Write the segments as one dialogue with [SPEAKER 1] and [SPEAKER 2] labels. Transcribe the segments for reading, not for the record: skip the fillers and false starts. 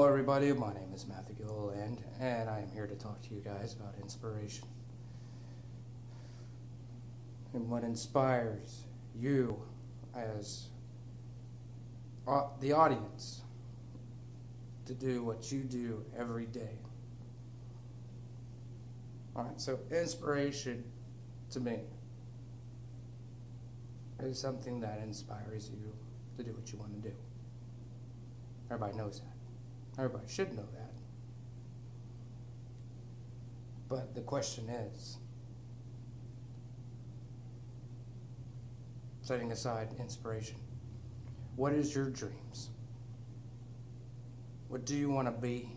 [SPEAKER 1] everybody, my name is Matthew Gilliland, and I am here to talk to you guys about inspiration. And what inspires you as the audience to do what you do every day. Alright, so inspiration to me is something that inspires you to do what you want to do. Everybody knows that. Everybody should know that. But the question is, setting aside inspiration, what is your dreams? What do you want to be?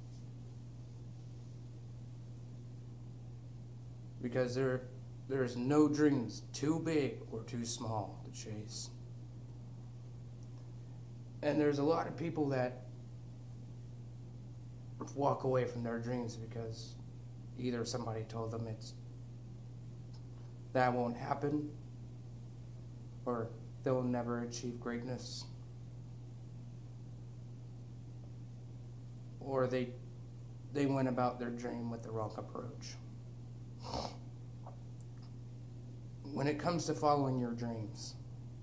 [SPEAKER 1] Because there is no dreams too big or too small to chase. And there's a lot of people that walk away from their dreams because either somebody told them that won't happen, or they'll never achieve greatness, or they went about their dream with the wrong approach. When it comes to following your dreams,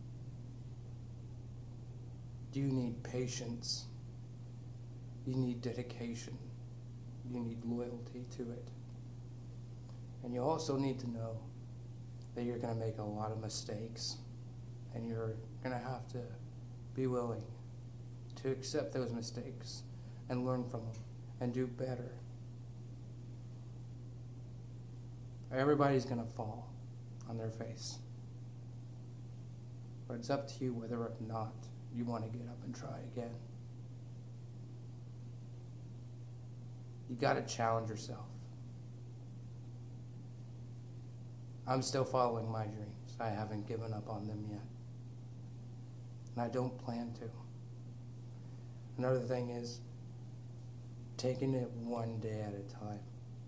[SPEAKER 1] do you need patience? You need dedication. You need loyalty to it. And you also need to know that you're going to make a lot of mistakes, and you're going to have to be willing to accept those mistakes and learn from them and do better. Everybody's going to fall on their face. But it's up to you whether or not you want to get up and try again. You got to challenge yourself. I'm still following my dreams. I haven't given up on them yet. And I don't plan to. Another thing is taking it one day at a time.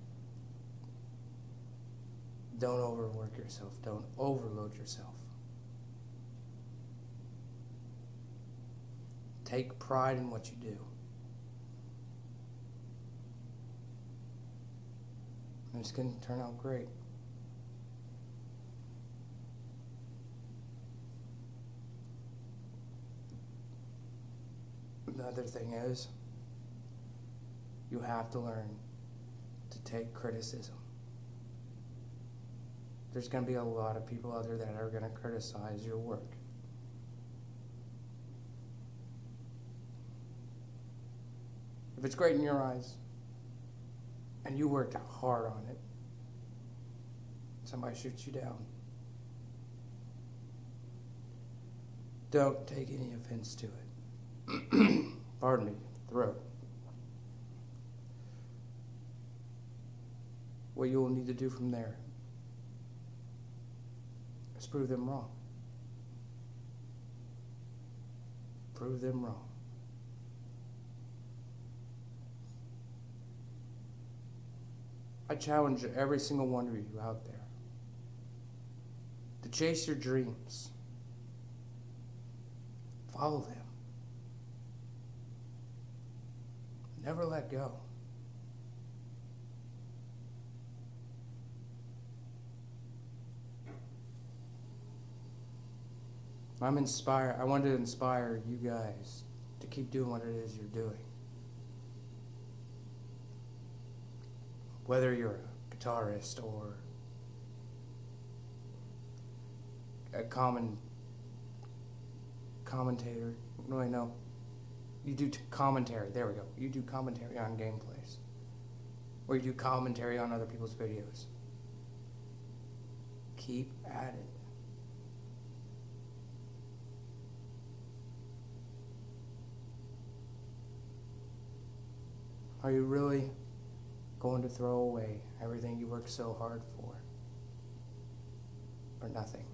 [SPEAKER 1] Don't overwork yourself. Don't overload yourself. Take pride in what you do. And it's going to turn out great. Another thing is, you have to learn to take criticism. There's going to be a lot of people out there that are going to criticize your work. If it's great in your eyes, and you worked hard on it, somebody shoots you down, don't take any offense to it. Pardon me, throat. What you will need to do from there is prove them wrong. Prove them wrong. I challenge every single one of you out there to chase your dreams. Follow them. Never let go. I'm inspired. I want to inspire you guys to keep doing what it is you're doing. Whether you're a guitarist or a commentator, what do I know? You do commentary, there we go. You do commentary on gameplays. Or you do commentary on other people's videos. Keep at it. Are you really going to throw away everything you worked so hard for nothing?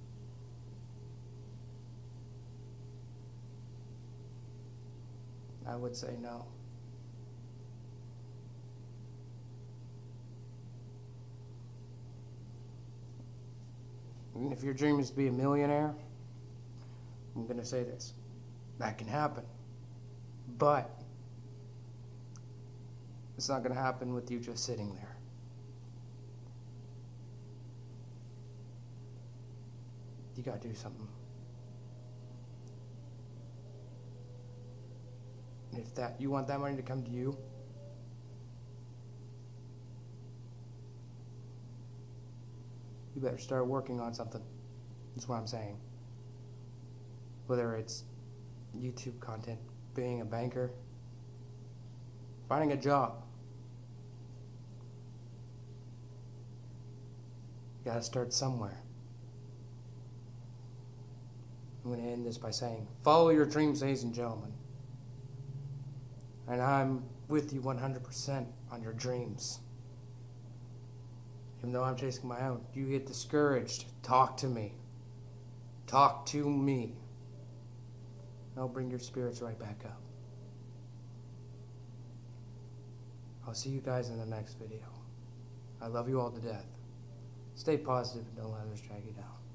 [SPEAKER 1] I would say no. And if your dream is to be a millionaire, I'm going to say this. That can happen. But It's not going to happen with you just sitting there. You got to do something. And if you want that money to come to you, you better start working on something. That's what I'm saying. Whether it's YouTube content, being a banker, finding a job. You gotta start somewhere. I'm gonna end this by saying, follow your dreams, ladies and gentlemen. And I'm with you 100% on your dreams. Even though I'm chasing my own, you get discouraged, talk to me. Talk to me. I'll bring your spirits right back up. I'll see you guys in the next video. I love you all to death. Stay positive and don't let others drag you down.